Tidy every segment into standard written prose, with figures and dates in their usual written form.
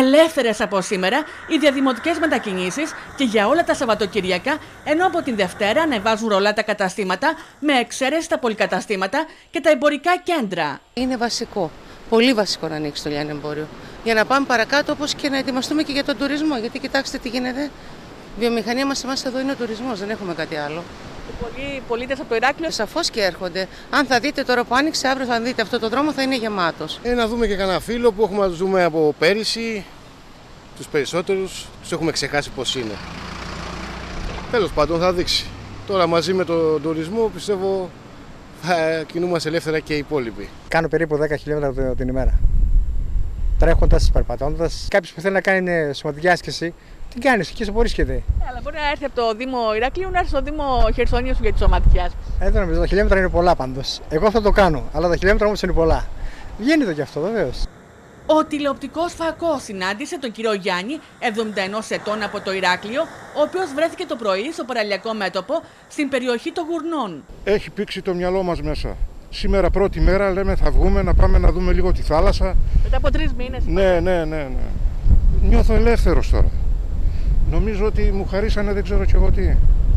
Ελεύθερες από σήμερα οι διαδημοτικές μετακινήσεις και για όλα τα Σαββατοκυριακά, ενώ από την Δευτέρα ανεβάζουν ρολά τα καταστήματα, με εξαίρεση τα πολυκαταστήματα και τα εμπορικά κέντρα. Είναι βασικό, πολύ βασικό να ανοίξει το λιανεμπόριο. Για να πάμε παρακάτω, όπως και να ετοιμαστούμε και για τον τουρισμό. Γιατί κοιτάξτε τι γίνεται. Η βιομηχανία μας εμάς εδώ είναι ο τουρισμός, δεν έχουμε κάτι άλλο. Πολλοί πολίτες από το Ηράκλειο σαφώς και έρχονται. Αν θα δείτε τώρα που άνοιξε, αύριο θα δείτε αυτό το δρόμο θα είναι γεμάτος. Να δούμε και κανένα φίλο που έχουμε να τους δούμε από πέρυσι. Τους περισσότερους τους έχουμε ξεχάσει πώς είναι. Τέλος πάντων θα δείξει. Τώρα μαζί με τον τουρισμό πιστεύω θα κινούμαστε ελεύθερα και οι υπόλοιποι. Κάνω περίπου 10 χιλιόμετρα την ημέρα. Τρέχοντας, περπατώντας. Κάποιος που θέλει να κάνει σωματική άσκηση, την κάνει εκεί σε μπορεί σχεδόν. Αλλά μπορεί να έρθει από το Δήμο Ηρακλείου να έρθει στο Δήμο Χερσονήσου για τη σωματική άσκηση. Δεν νομίζω, τα χιλιόμετρα είναι πολλά πάντως. Εγώ θα το κάνω, αλλά τα χιλιόμετρα όμως είναι πολλά. Γίνεται και αυτό βεβαίως. Ο τηλεοπτικός φακός συνάντησε τον κύριο Γιάννη, 71 ετών από το Ηράκλειο, ο οποίος βρέθηκε το πρωί στο παραλιακό μέτωπο στην περιοχή των Γουρνών. Έχει πήξει το μυαλό μας μέσα. Σήμερα πρώτη μέρα λέμε θα βγούμε να πάμε να δούμε λίγο τη θάλασσα. Μετά από 3 μήνες. Ναι. Νιώθω ελεύθερος τώρα. Νομίζω ότι μου χαρίσανε δεν ξέρω κι εγώ τι.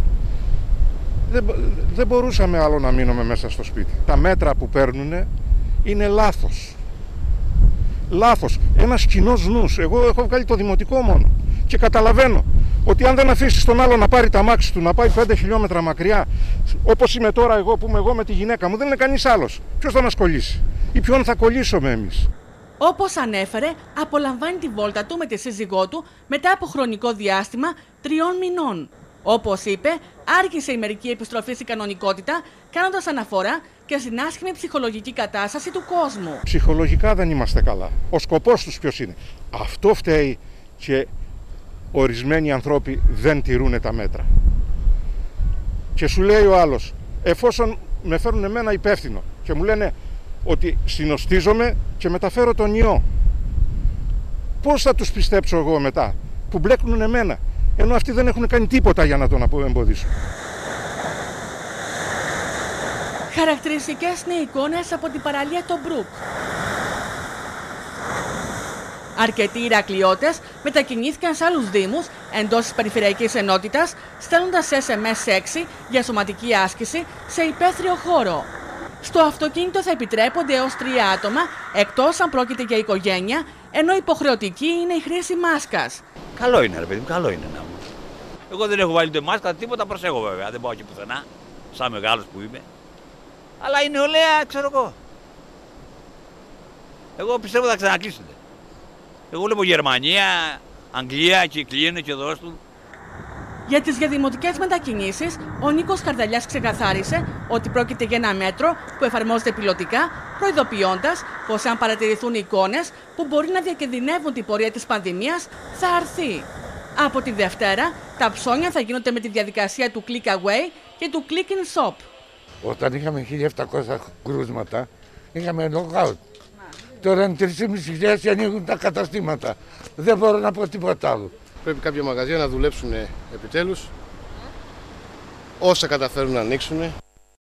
Δεν μπορούσαμε άλλο να μείνουμε μέσα στο σπίτι. Τα μέτρα που παίρνουνε είναι λάθος. Λάθος. Ένας κοινός νους. Εγώ έχω βγάλει το δημοτικό μόνο. Και καταλαβαίνω ότι αν δεν αφήσεις τον άλλο να πάρει τα αμάξι του, να πάει 5 χιλιόμετρα μακριά, όπως είμαι τώρα εγώ που είμαι εγώ με τη γυναίκα μου, δεν είναι κανείς άλλος. Ποιος θα μας κολλήσει ή ποιον θα κολλήσουμε εμείς. Όπως ανέφερε, απολαμβάνει τη βόλτα του με τη σύζυγό του μετά από χρονικό διάστημα 3 μηνών. Όπως είπε, άρχισε η μερική επιστροφή στην κανονικότητα, κάνοντας αναφορά και στην άσχημη ψυχολογική κατάσταση του κόσμου. Ψυχολογικά δεν είμαστε καλά. Ο σκοπός τους ποιος είναι? Αυτό φταίει και ορισμένοι ανθρώποι δεν τηρούν τα μέτρα. Και σου λέει ο άλλος, εφόσον με φέρουν εμένα υπεύθυνο και μου λένε ότι συνοστίζομαι και μεταφέρω τον ιό, πώς θα τους πιστέψω εγώ μετά που μπλέκνουν εμένα, ενώ αυτοί δεν έχουν κάνει τίποτα για να τον εμποδίσουν. Χαρακτηριστικές είναι οι εικόνες από την παραλία των Μπρουκ. Αρκετοί Ηρακλειώτες μετακινήθηκαν σε άλλους δήμους εντός της περιφερειακής ενότητας, στέλνοντας SMS 6 για σωματική άσκηση σε υπαίθριο χώρο. Στο αυτοκίνητο θα επιτρέπονται έως 3 άτομα, εκτός αν πρόκειται για οικογένεια, ενώ υποχρεωτική είναι η χρήση μάσκας. Καλό είναι, ρε παιδί μου, καλό είναι να μου. Εγώ δεν έχω βάλει ούτε μάσκα, τίποτα, προσέχω βέβαια. Δεν πάω και πουθενά, σαν μεγάλος που είμαι. Αλλά η νεολαία, ξέρω εγώ. Εγώ πιστεύω θα ξανακλείσετε. Εγώ βλέπω Γερμανία, Αγγλία και κλείνουν και δώστουν. Για τις διαδημοτικές μετακινήσεις, ο Νίκος Καρδαλιάς ξεκαθάρισε ότι πρόκειται για ένα μέτρο που εφαρμόζεται πιλωτικά, προειδοποιώντας πως αν παρατηρηθούν εικόνες που μπορεί να διακινδυνεύουν την πορεία της πανδημίας, θα αρθεί. Από τη Δευτέρα, τα ψώνια θα γίνονται με τη διαδικασία του Click Away και του Click in Shop. Όταν είχαμε 1.700 κρούσματα, είχαμε knockout. Τώρα είναι 3.500 και ανοίγουν τα καταστήματα. Δεν μπορώ να πω τίποτα άλλο. Πρέπει κάποια μαγαζιά να δουλέψουν επιτέλους. Όσα καταφέρουν να ανοίξουν.